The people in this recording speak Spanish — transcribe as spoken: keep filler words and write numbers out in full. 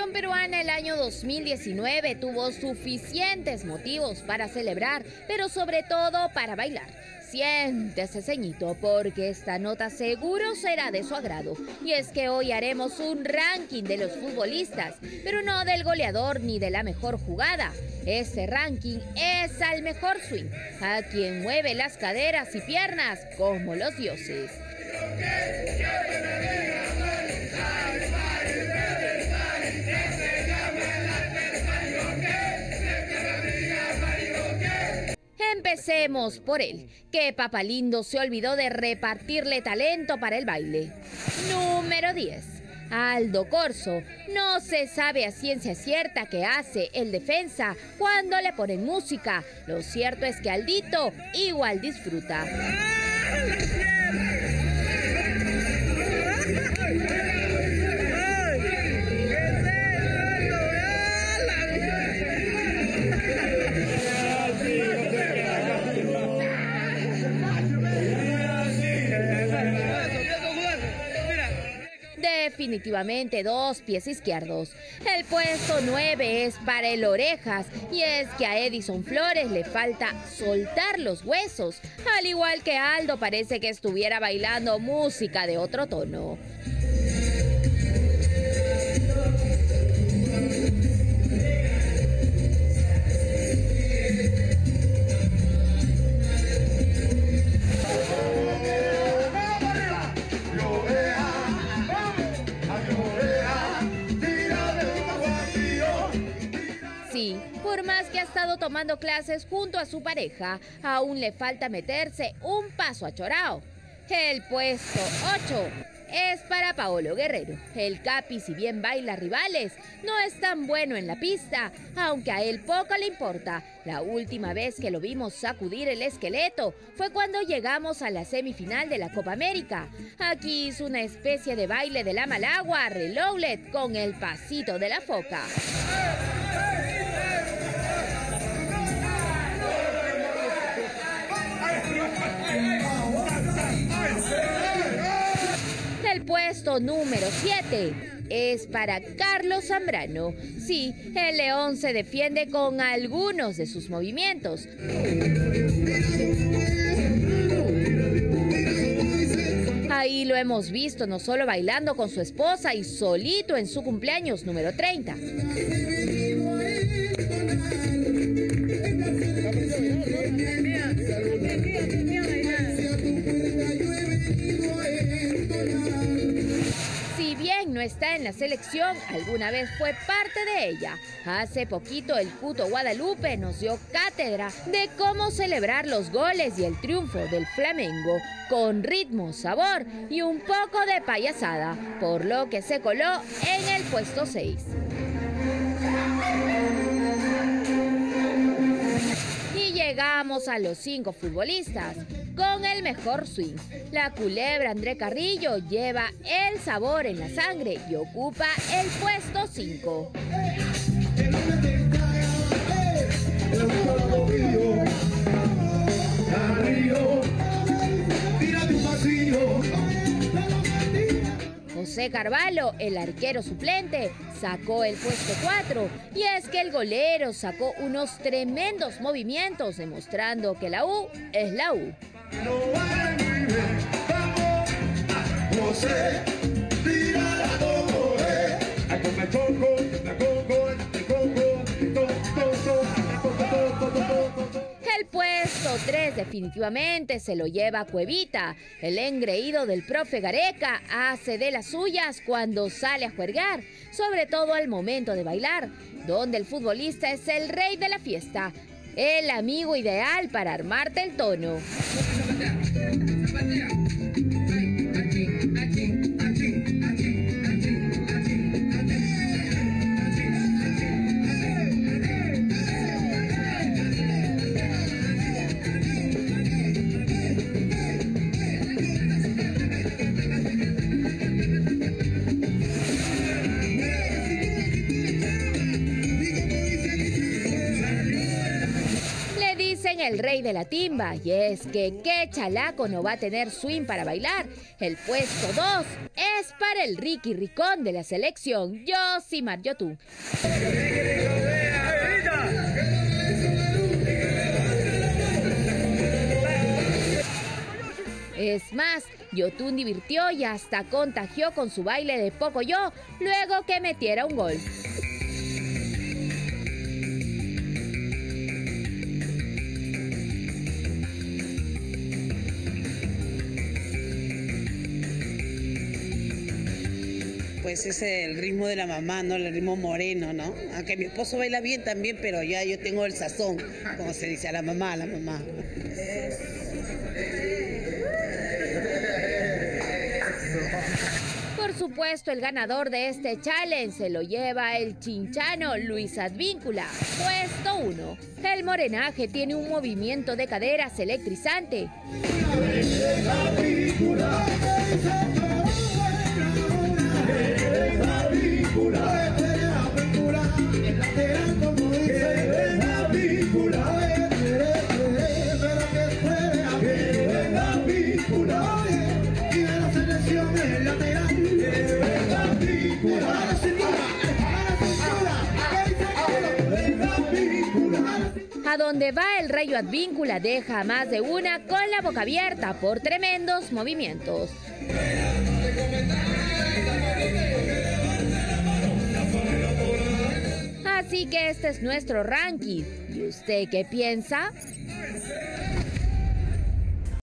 selección peruana el año dos mil diecinueve tuvo suficientes motivos para celebrar, pero sobre todo para bailar. Siéntese, ceñito, porque esta nota seguro será de su agrado. Y es que hoy haremos un ranking de los futbolistas, pero no del goleador ni de la mejor jugada. Este ranking es al mejor swing, a quien mueve las caderas y piernas como los dioses. Empecemos por él, que Papalindo se olvidó de repartirle talento para el baile. Número diez. Aldo Corzo. No se sabe a ciencia cierta qué hace el defensa cuando le ponen música. Lo cierto es que Aldito igual disfruta. Definitivamente dos pies izquierdos. El puesto nueve es para el Orejas, y es que a Edison Flores le falta soltar los huesos. Al igual que Aldo, parece que estuviera bailando música de otro tono. Por más que ha estado tomando clases junto a su pareja, aún le falta meterse un paso a Chorao. El puesto ocho es para Paolo Guerrero. El Capi, si bien baila rivales, no es tan bueno en la pista, aunque a él poco le importa. La última vez que lo vimos sacudir el esqueleto fue cuando llegamos a la semifinal de la Copa América. Aquí hizo una especie de baile de la Malagua reloaded con el pasito de la foca. El puesto número siete es para Carlos Zambrano. Sí, el león se defiende con algunos de sus movimientos. Ahí lo hemos visto no solo bailando con su esposa y solito en su cumpleaños número treinta. Si bien no está en la selección, alguna vez fue parte de ella. Hace poquito el Cuto Guadalupe nos dio cátedra de cómo celebrar los goles y el triunfo del Flamengo con ritmo, sabor y un poco de payasada, por lo que se coló en el puesto seis. Y llegamos a los cinco futbolistas con el mejor swing. La culebra André Carrillo lleva el sabor en la sangre y ocupa el puesto cinco. José Carvalho, el arquero suplente, sacó el puesto cuatro, y es que el golero sacó unos tremendos movimientos demostrando que la U es la U. El puesto tres definitivamente se lo lleva Cuevita. El engreído del profe Gareca hace de las suyas cuando sale a juergar, sobre todo al momento de bailar, donde el futbolista es el rey de la fiesta, el amigo ideal para armarte el tono. el rey de la timba. Y es que qué chalaco no va a tener swing para bailar. El puesto dos es para el Ricky Ricón de la selección Yosimar Yotun. Es más, Yotun divirtió y hasta contagió con su baile de Pocoyo luego que metiera un gol. Pues es el ritmo de la mamá, ¿no? El ritmo moreno, ¿no? Aunque mi esposo baila bien también, pero ya yo tengo el sazón, como se dice, a la mamá, a la mamá. Por supuesto, el ganador de este challenge se lo lleva el chinchano Luis Advíncula, puesto uno. El morenaje tiene un movimiento de caderas electrizante. A donde va el rayo Advíncula deja a más de una con la boca abierta por tremendos movimientos. Así que este es nuestro ranking. ¿Y usted qué piensa?